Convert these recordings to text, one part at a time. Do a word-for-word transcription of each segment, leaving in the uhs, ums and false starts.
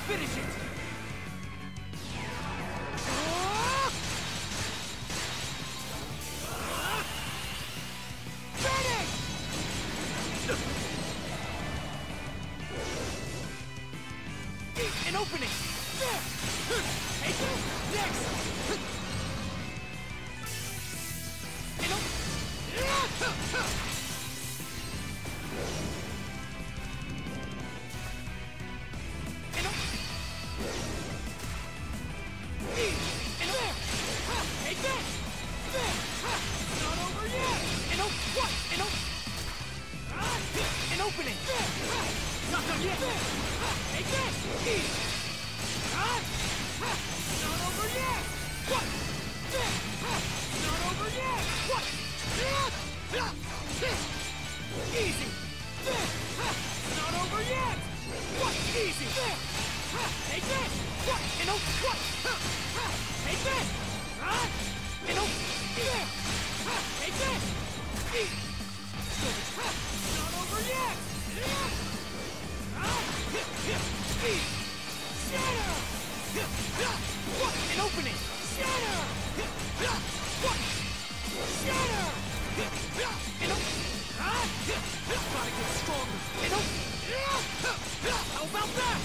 Finish it! Finish! An opening! Take it! Next! An opening! Take this! Not over yet! An op- what? An op- An opening! Not done yet! Take this! Not over yet! What? Not over yet! What? Easy! Not over yet! What? Easy! Take this! What? An op- what? Take this! An op- Take this! Not over yet! Shatter! What? An opening! Shatter! What? Shatter! An opening! Gotta get stronger! An opening! How about that?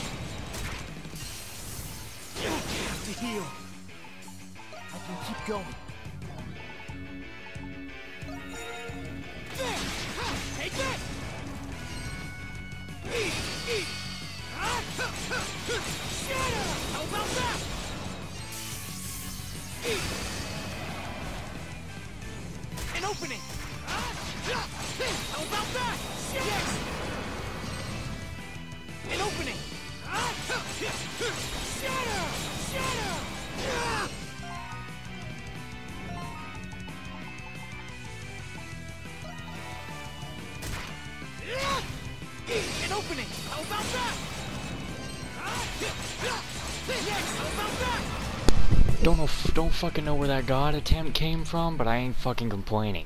You have to heal! I can keep going. There! Take that! Eat! Eat! Shatter! How about that? Eat! An opening! How about that? Yes! An opening! Shatter! Shatter! An opening! How about that? Yes, how about that? Don't know, don't fucking know where that god attempt came from, but I ain't fucking complaining.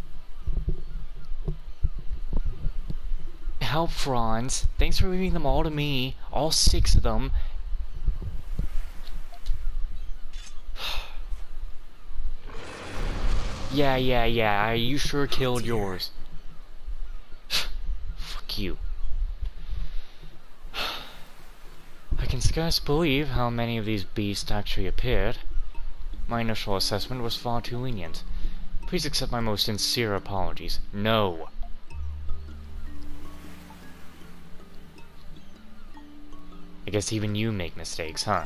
Help, Franz. Thanks for leaving them all to me. All six of them. Yeah, yeah, yeah. You sure killed yours. Fuck you. I can scarce believe how many of these beasts actually appeared. My initial assessment was far too lenient. Please accept my most sincere apologies. No. I guess even you make mistakes, huh?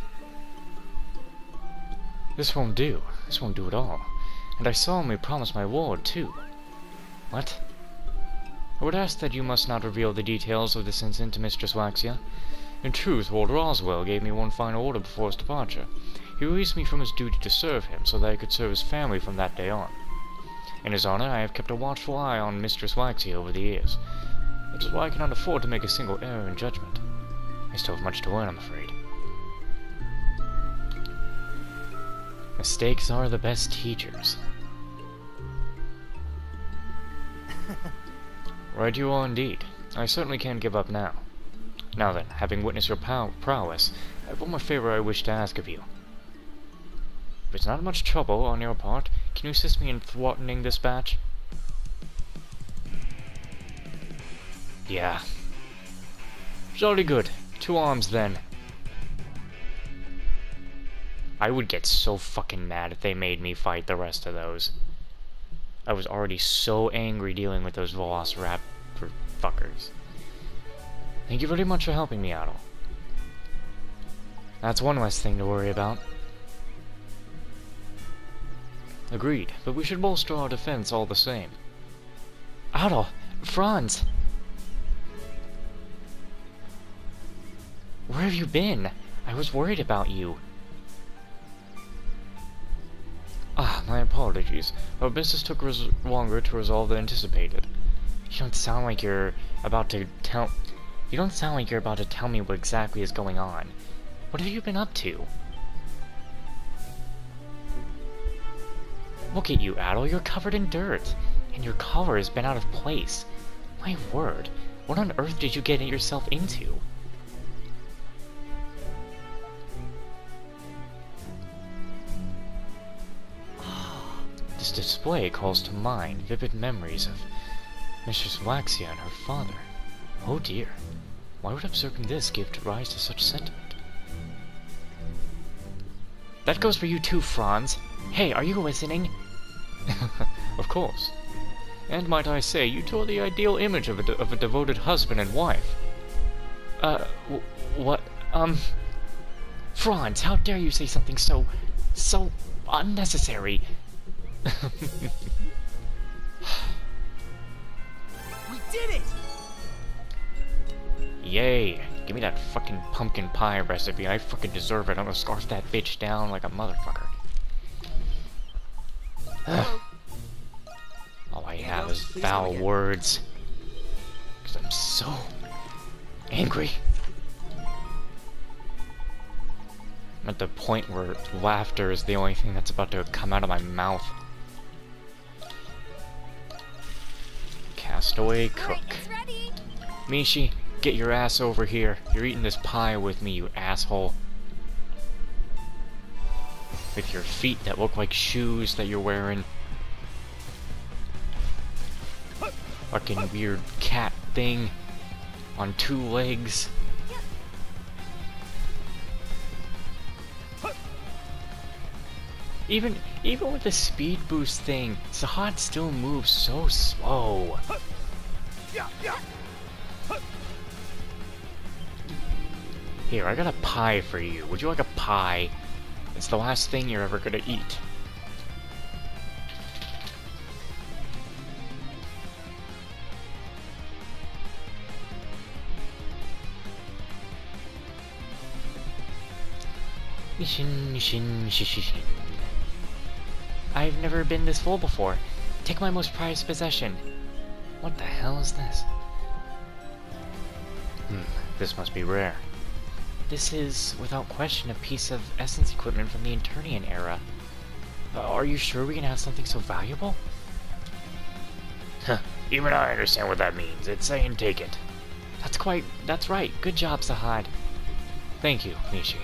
This won't do. This won't do at all. And I solemnly promise my ward, too. What? I would ask that you must not reveal the details of this incident to Mistress Waxia. In truth, Lord Roswell gave me one final order before his departure. He released me from his duty to serve him, so that I could serve his family from that day on. In his honor, I have kept a watchful eye on Mistress Waxia over the years. Which is why I cannot afford to make a single error in judgment. I still have much to learn, I'm afraid. Mistakes are the best teachers. Right you are indeed. I certainly can't give up now. Now then, having witnessed your pow prowess, I have one more favor I wish to ask of you. If it's not much trouble on your part, can you assist me in thwarting this batch? Yeah. Jolly good. Two arms, then. I would get so fucking mad if they made me fight the rest of those. I was already so angry dealing with those Velociraptor fuckers. Thank you very much for helping me, Otto. That's one less thing to worry about. Agreed, but we should bolster our defense all the same. Otto! Franz! Where have you been? I was worried about you. Ah, my apologies. Our business took res longer to resolve than anticipated. You don't sound like you're about to tell... You don't sound like you're about to tell me what exactly is going on. What have you been up to? Look at you, Adol. You're covered in dirt. And your collar has been out of place. My word. What on earth did you get yourself into? This display calls to mind vivid memories of Mistress Waxia and her father. Oh dear, why would observing this give rise to such sentiment? That goes for you too, Franz. Hey, are you listening? Of course. And might I say, you tore the ideal image of a, de of a devoted husband and wife. Uh, w what, um... Franz, how dare you say something so... so unnecessary? We did it! Yay! Give me that fucking pumpkin pie recipe. I fucking deserve it. I'm gonna scarf that bitch down like a motherfucker. All I have is foul words. Because I'm so angry. I'm at the point where laughter is the only thing that's about to come out of my mouth. Castaway cook. Mishi, get your ass over here. You're eating this pie with me, you asshole. With your feet that look like shoes that you're wearing. Fucking weird cat thing on two legs. Even even with the speed boost thing, Sahad still moves so slow. Here, I got a pie for you. Would you like a pie? It's the last thing you're ever gonna eat. Nishin, nishin, shishishin. I've never been this full before. Take my most prized possession. What the hell is this? Hmm, this must be rare. This is, without question, a piece of essence equipment from the Eternian era. Uh, are you sure we can have something so valuable? Huh, even I understand what that means. It's saying take it. That's quite, that's right. Good job, Sahad. Thank you, Mishi.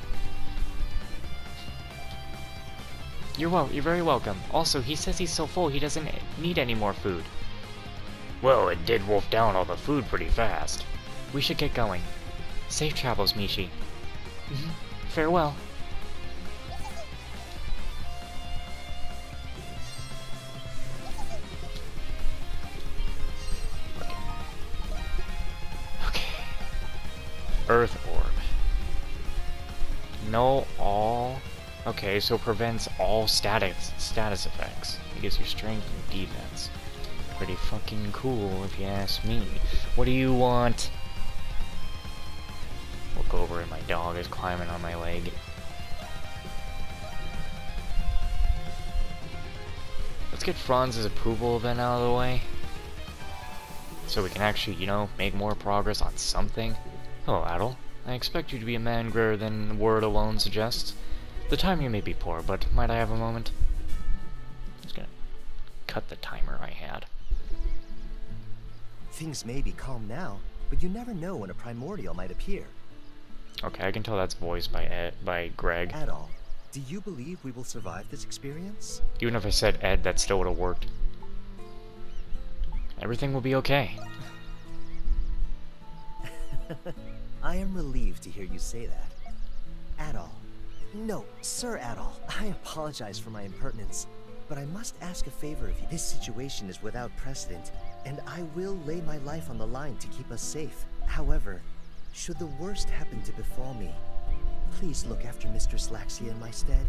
You're well, you're very welcome. Also, he says he's so full he doesn't need any more food. Well, it did wolf down all the food pretty fast. We should get going. Safe travels, Mishi. Mm-hmm. Farewell. Okay. Okay. Earth orb. No all. Okay, so prevents all status status effects. It gives you strength and defense. Pretty fucking cool, if you ask me. What do you want? Look over and my dog is climbing on my leg. Let's get Franz's approval event out of the way. So we can actually, you know, make more progress on something. Hello, Adel. I expect you to be a man greater than word alone suggests. The timing may be poor, but might I have a moment? Just gonna cut the timer I had. Things may be calm now, but you never know when a primordial might appear. Okay, I can tell that's voiced by Ed, by Greg. Adol, do you believe we will survive this experience? Even if I said Ed, that still would have worked. Everything will be okay. I am relieved to hear you say that. Adol. No, Sir Adol. I apologize for my impertinence, but I must ask a favor of you. This situation is without precedent, and I will lay my life on the line to keep us safe. However, should the worst happen to befall me, please look after Mistress Laxia in my stead.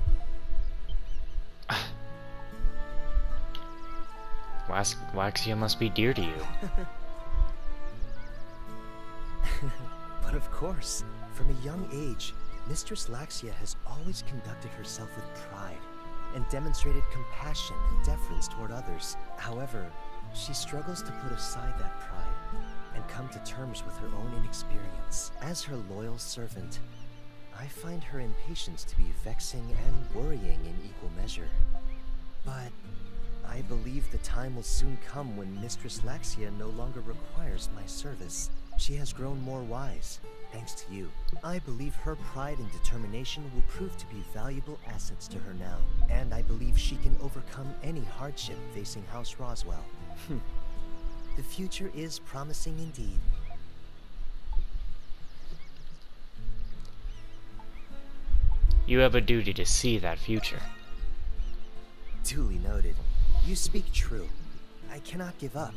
Lax Laxia must be dear to you. But of course, from a young age, Mistress Laxia has always conducted herself with pride and demonstrated compassion and deference toward others. However, she struggles to put aside that pride and come to terms with her own inexperience. As her loyal servant, I find her impatience to be vexing and worrying in equal measure. But I believe the time will soon come when Mistress Laxia no longer requires my service. She has grown more wise, thanks to you. I believe her pride and determination will prove to be valuable assets to her now. And I believe she can overcome any hardship facing House Roswell. The future is promising indeed. You have a duty to see that future. Duly noted. You speak true. I cannot give up.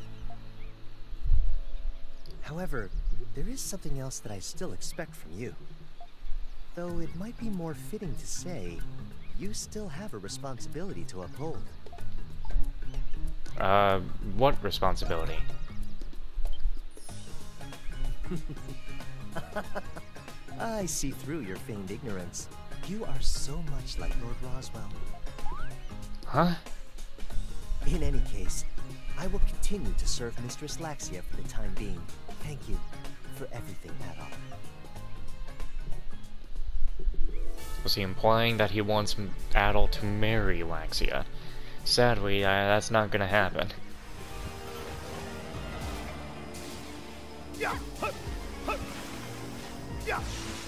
However, there is something else that I still expect from you. Though it might be more fitting to say, you still have a responsibility to uphold. Uh, what responsibility? I see through your feigned ignorance. You are so much like Lord Roswell. Huh? In any case, I will continue to serve Mistress Laxia for the time being. Thank you for everything, Adol. Was he implying that he wants Adol to marry Laxia? Sadly, uh, that's not gonna happen. Yeah. Huh. Huh. Yeah.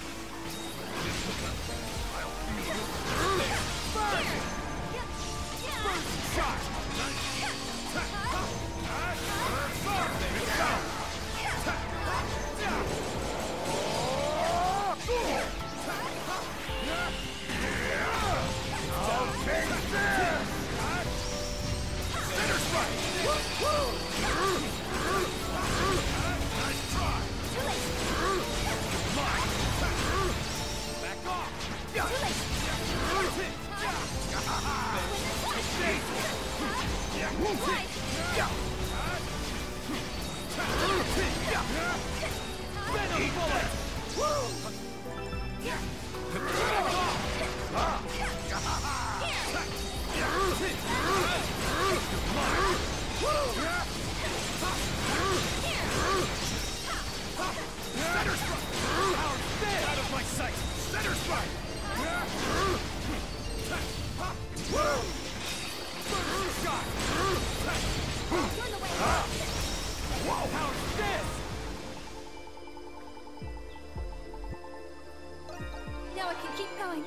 Now I can keep going.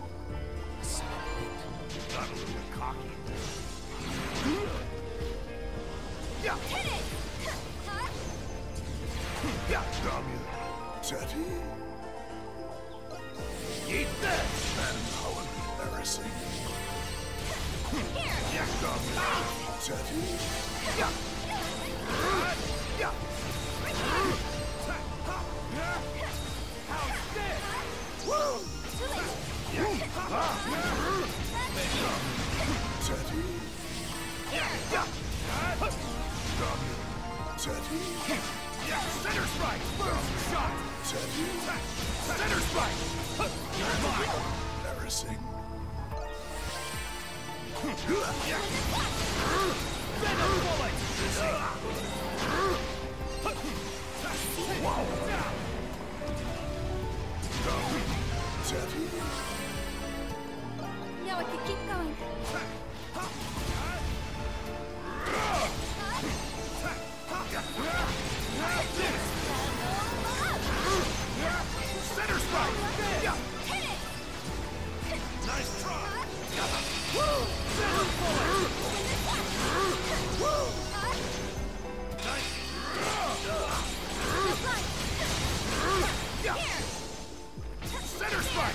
Got a little cocky. Yeah. Hit it! Huh? Yeah. Damn you. Teddy. Eat that. And how embarrassing. Here! Yeah, damn you. Teddy. Yeah. Yeah. How's this? Woo! Yeah. Teddy. Yeah. Yeah. Teddy. Yeah. Center strike. First shot. Teddy. Center strike. You're mine. Embarrassing. Yeah. Venom bullet. Whoa. Teddy. Now I can keep going. Center strike! Yeah. Hit it! Nice try! Woo! Center bullet! Woo! Nice! Yeah. Center strike!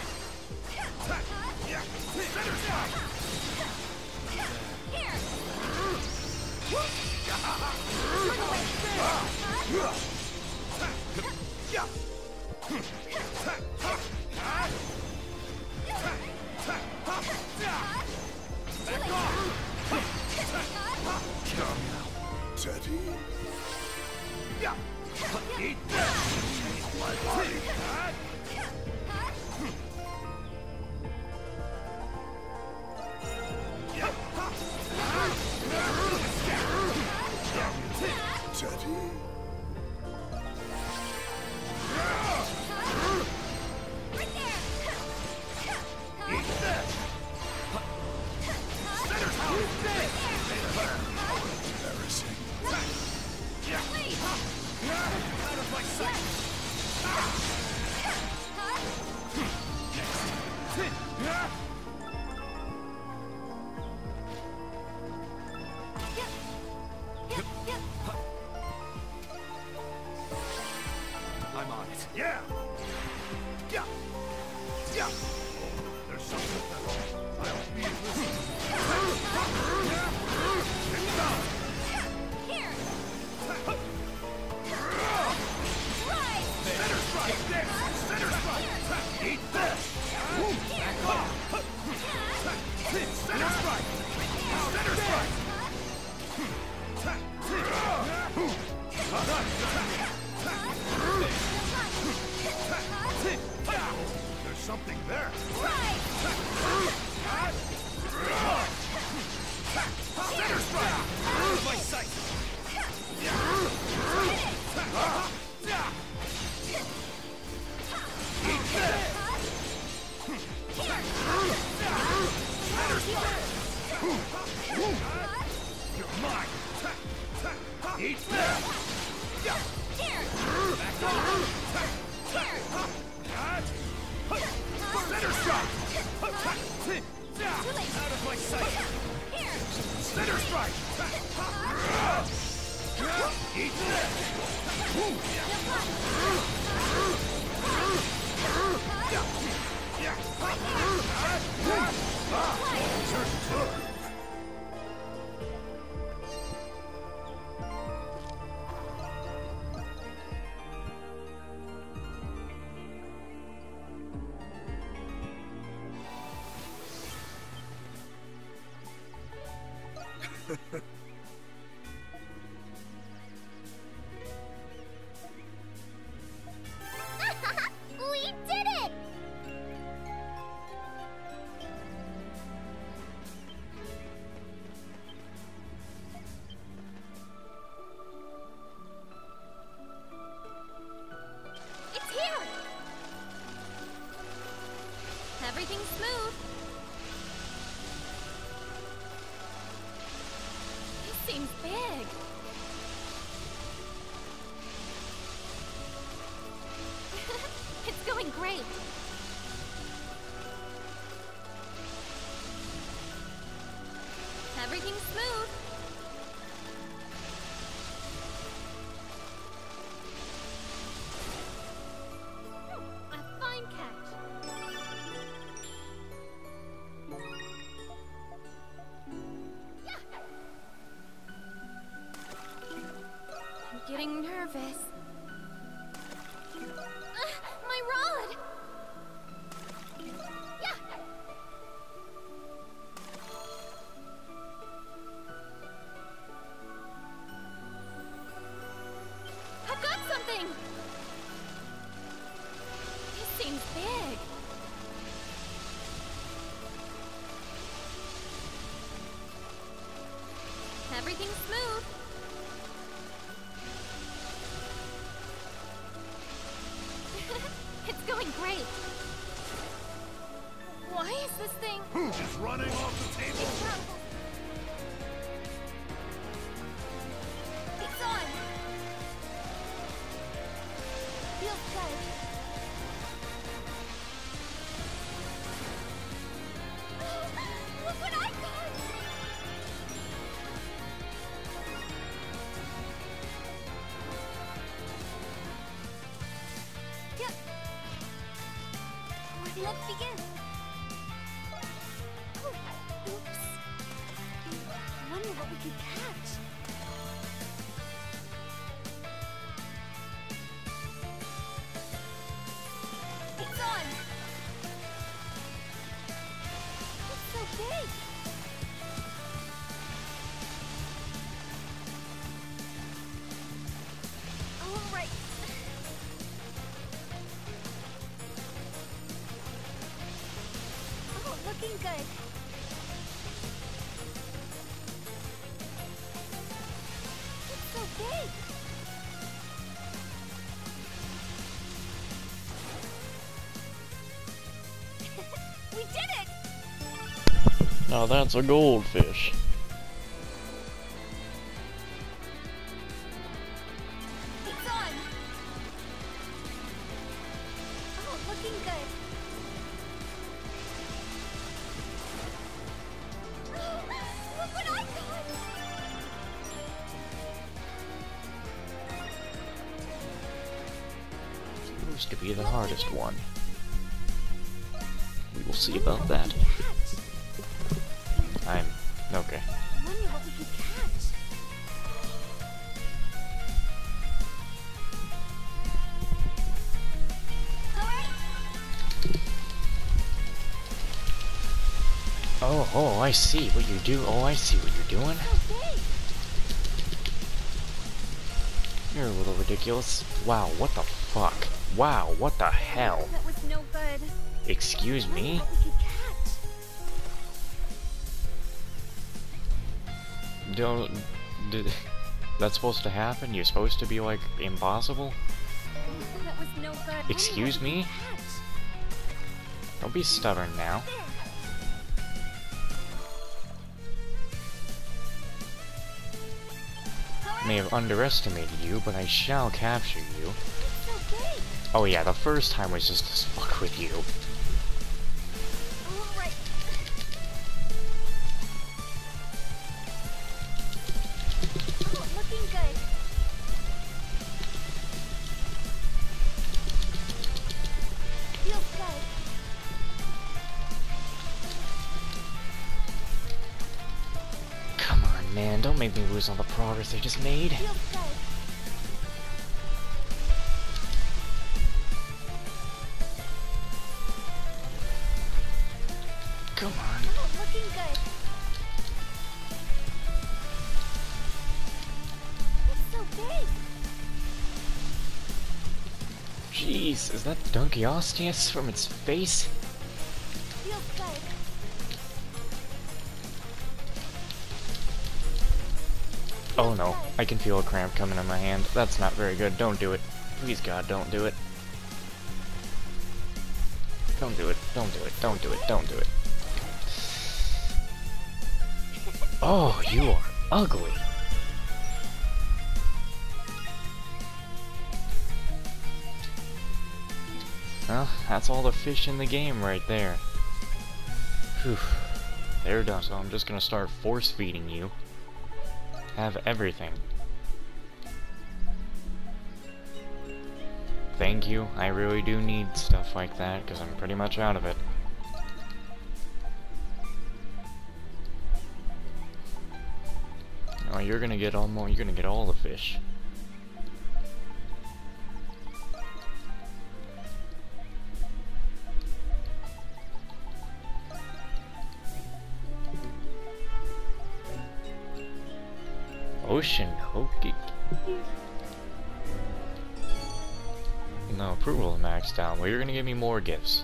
Yeah. Center strike! Here! Yeah. There's something I'll be listening. Here! Center strike! There! Center strike! Eat this! Back off! Center strike! Center strike! There's something there! Center strike! Out of my sight! Eat this! Center strike! You're mine! Eat this! Back off! Center strike! Out of my sight! Center strike! Eat this! We did it! It's here! Everything's smooth. This seems big. It's going great. Everything's smooth. A fine catch. Yeah. I'm getting nervous. My rod! Yeah! I've got something! This seems big. Everything's smooth. It's going great. Why is this thing... Just running off the table. It's on. Feels good. Look what I got! Yep. Let's begin. Oh, oops. Wonder what we could catch. It's on. It's so big. All right. Oh, looking good. It's so big. We did it! Now that's a goldfish. It's on. Oh, looking good. Look what I got! Supposed to be the hardest one. see about that. I'm... okay. I wonder what we could catch. Oh, oh, I see what you do. Oh, I see what you're doing. Okay. You're a little ridiculous. Wow, what the fuck? Wow, what the hell? That was no good. Excuse I wonder me? what we could catch. Don't... Did, that's supposed to happen? You're supposed to be, like, impossible? That was no good. I wonder Excuse what we me? could catch. Don't be stubborn now. I may have underestimated you, but I shall capture you. It's okay. Oh yeah, the first time was just to fuck with you. All right. Oh, looking good. Feels good. Come on, man, don't make me lose all the progress I just made. Feels good. Come on. Oh, looking good. It's so big. Jeez, is that Dunkleosteus from its face? Feels good. Oh no, I can feel a cramp coming in my hand. That's not very good. Don't do it. Please God, don't do it. Don't do it. Don't do it. Don't do it. Don't do it. Oh, you are ugly. Well, that's all the fish in the game right there. Whew. They're done, so I'm just gonna start force feeding you. Have everything. Thank you, I really do need stuff like that, because I'm pretty much out of it. Oh, you're gonna get all more, you're gonna get all the fish. Ocean Hokey. No, approval is maxed out. Well, you're gonna give me more gifts.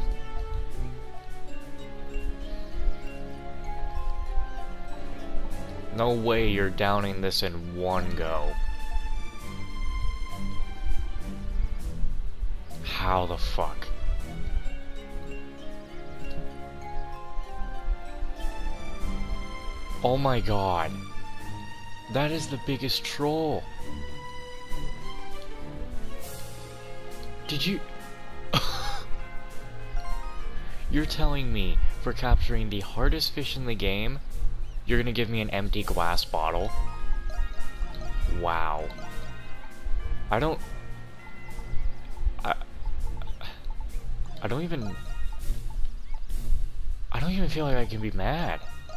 No way you're downing this in one go. How the fuck? Oh my god. That is the biggest troll. Did you... You're telling me for capturing the hardest fish in the game, you're gonna give me an empty glass bottle? Wow. I don't... I... I don't even... I don't even feel like I can be mad.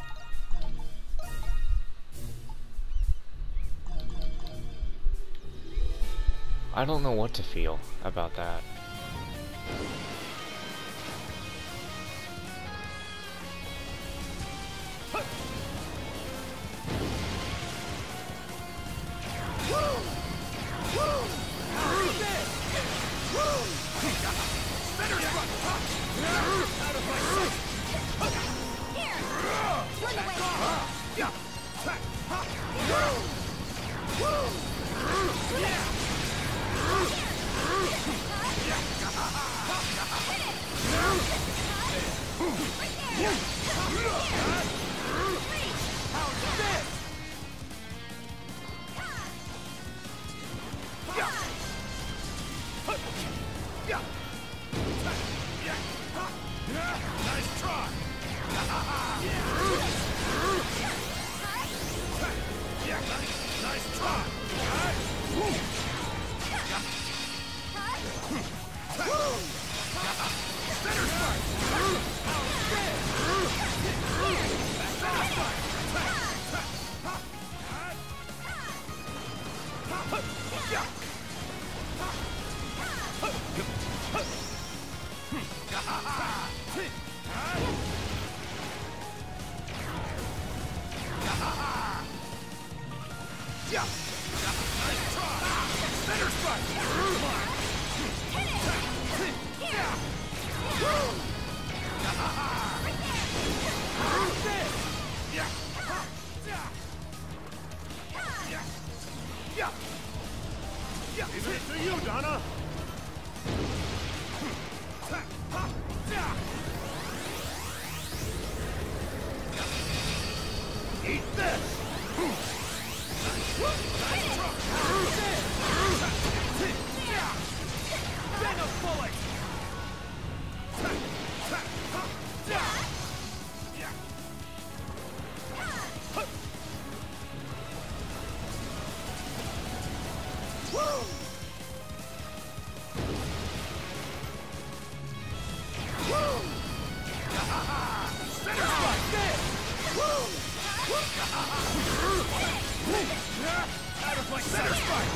I don't know what to feel about that. Nice try! Nice try! Better strike! Better spot! Come on! Hit it! Here! Leave it to you, Dana! Eat this! Venom bullet! Out of my center spike!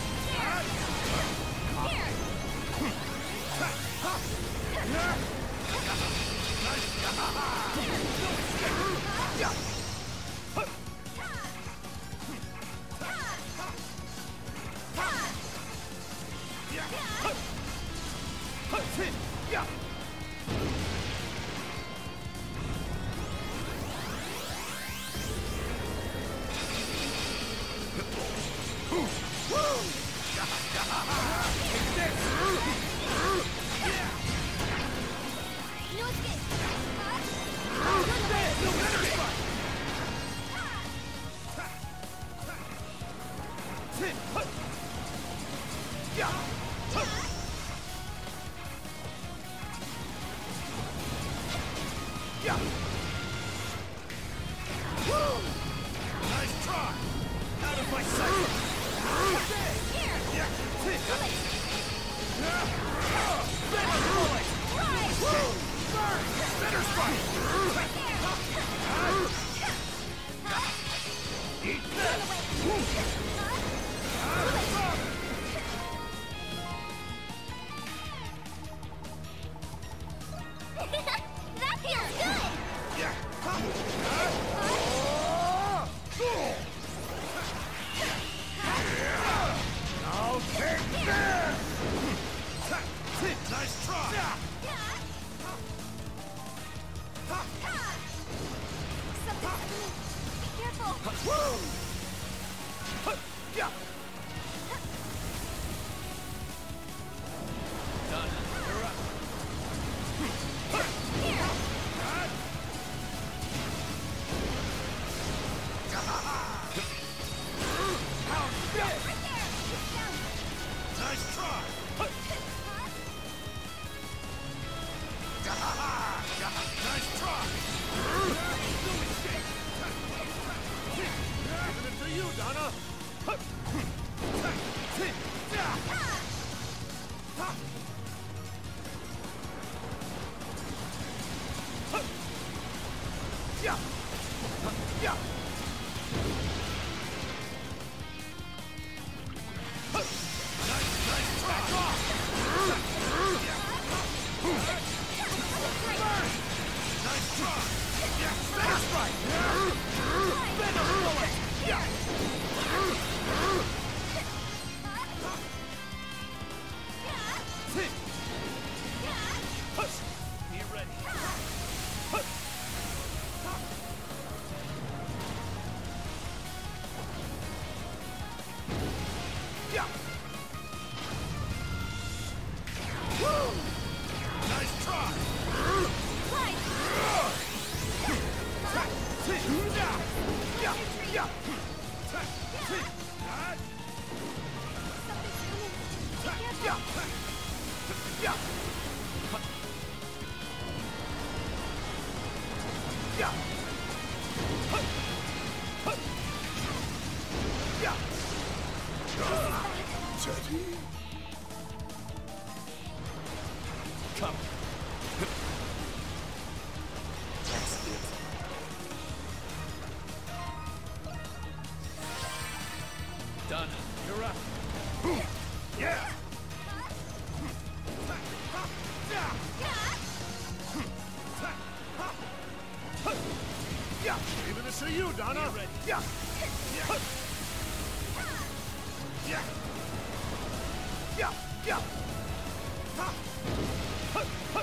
Nice try! Out of my sight! Venom bullet! Burn! Center spike! Eat this! That feels good! Yeah! I'll take this! Nice try! Something's Be careful! Yeah! Done. You're up. Nice try! Nice try! Giving it to you, Dana! Yeah! Yeah! Nice, nice try! Nice try! Yeah! Better strike! Venom bullet! Yeah! Be ready! Yeah! Nice try! Yeah! Yeah! see you, Dana. Ready. Yeah. Yeah. Yeah. Yeah. Yeah. Ha. Ha. Ha.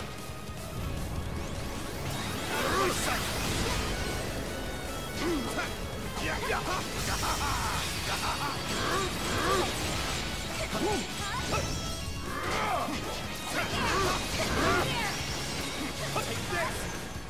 Out of my sight. Yeah. Yeah. Ha. Ha. Ha. Ha. Ha. Take this.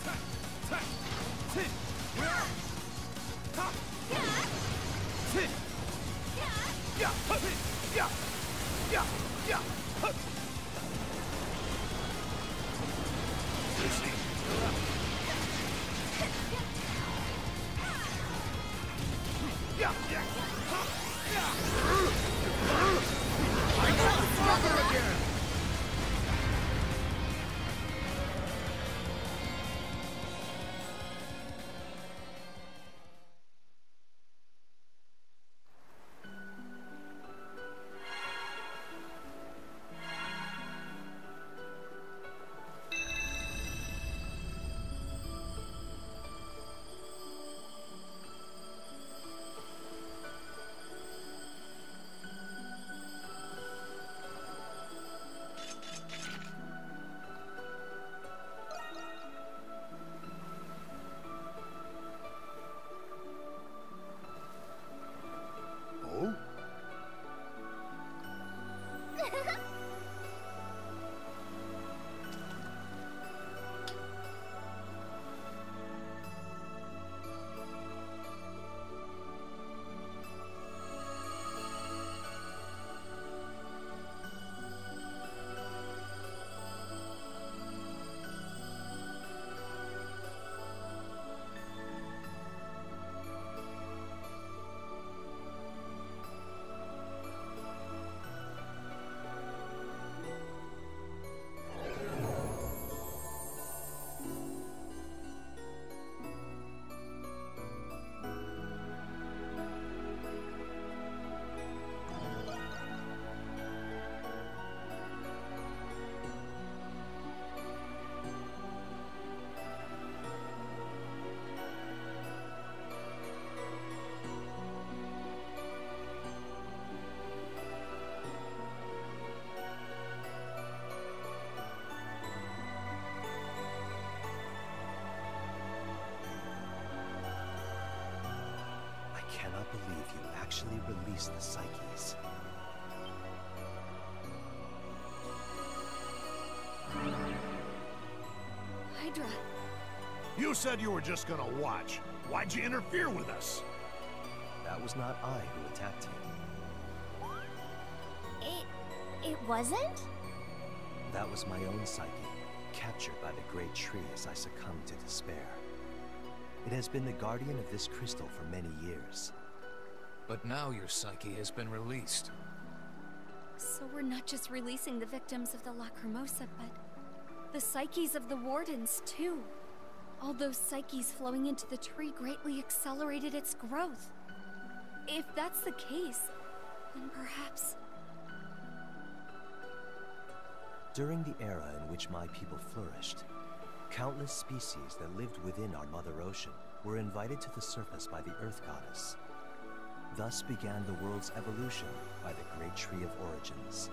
I cannot believe you actually released the Psyches. Hydra. You said you were just gonna watch. Why'd you interfere with us? That was not I who attacked you. It... it wasn't? That was my own Psyche, captured by the great tree as I succumbed to despair. It has been the guardian of this crystal for many years. But now your Psyche has been released. So we're not just releasing the victims of the Lacrimosa, but the psyches of the Wardens, too. All those psyches flowing into the tree greatly accelerated its growth. If that's the case, then perhaps... During the era in which my people flourished, countless species that lived within our Mother Ocean were invited to the surface by the Earth Goddess. Thus began the world's evolution by the Great Tree of Origins.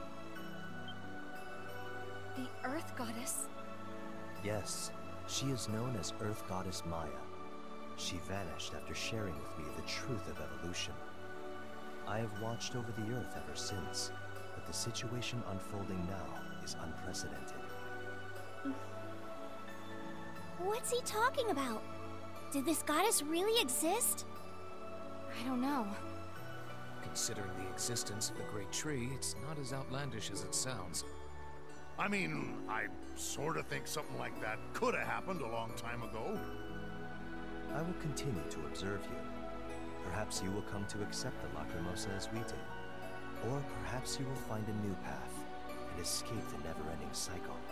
The Earth Goddess? Yes, she is known as Earth Goddess Maya. She vanished after sharing with me the truth of evolution. I have watched over the Earth ever since, but the situation unfolding now is unprecedented. What's he talking about? Did this goddess really exist? I don't know. Considering the existence of the Great Tree, it's not as outlandish as it sounds. I mean, I sort of think something like that could have happened a long time ago. I will continue to observe you. Perhaps you will come to accept the Lacrimosa as we did. Or perhaps you will find a new path and escape the never-ending cycle.